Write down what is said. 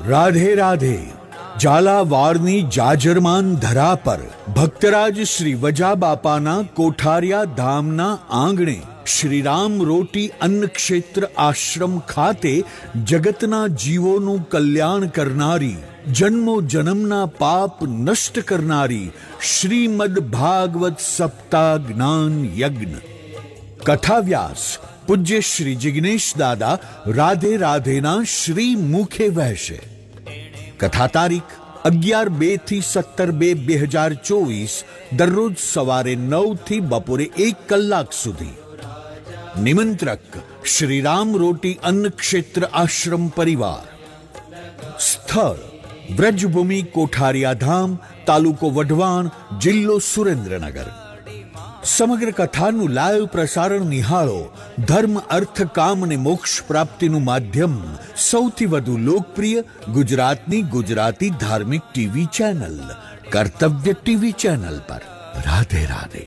રાધે રાધે. ઝાલાવાડની જાજરમાન ધરા પર ભક્તરાજ શ્રી વજા બાપાના કોઠારિયા ધામના આંગણે શ્રીરામ રોટી અન્ન ક્ષેત્ર આશ્રમ ખાતે જગતના જીવોનું કલ્યાણ કરનારી, જન્મો જન્મના પાપ નષ્ટ કરનારી શ્રીમદ ભાગવત સપ્તાહ જ્ઞાન યજ્ઞ. કથાવ્યાસ પૂજ્ય શ્રી જિગ્નેશ દાદા રાધે રાધેના શ્રી મુખે વહેશે. કથા તારીખ 11/2 થી 17/2/2024 દરરોજ સવારે 9 થી બપોરે 1 કલાક સુધી. નિમંત્રક શ્રીરામ રોટી અન્ન ક્ષેત્ર આશ્રમ પરિવાર. સ્થળ વ્રજભૂમિ કોઠારિયા ધામ, તાલુકો વઢવાણ, જિલ્લો સુરેન્દ્રનગર. સમગ્ર કથાનું લાઈવ પ્રસારણ નિહાળો. ધર્મ, અર્થ, કામ અને મોક્ષ પ્રાપ્તિનું માધ્યમ, સૌથી વધુ લોકપ્રિય ગુજરાતની ગુજરાતી ધાર્મિક TV channel Kartavya TV channel પર. રાધે રાધે.